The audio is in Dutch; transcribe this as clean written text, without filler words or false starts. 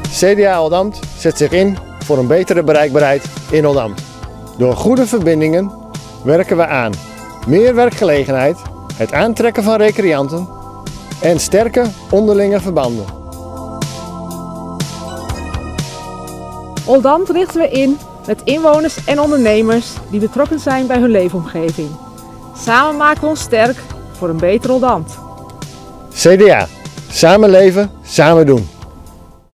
CDA Oldambt zet zich in voor een betere bereikbaarheid in Oldambt. Door goede verbindingen werken we aan meer werkgelegenheid, het aantrekken van recreanten en sterke onderlinge verbanden. Oldambt richten we in met inwoners en ondernemers die betrokken zijn bij hun leefomgeving. Samen maken we ons sterk voor een beter Oldambt. CDA. Samen leven, samen doen.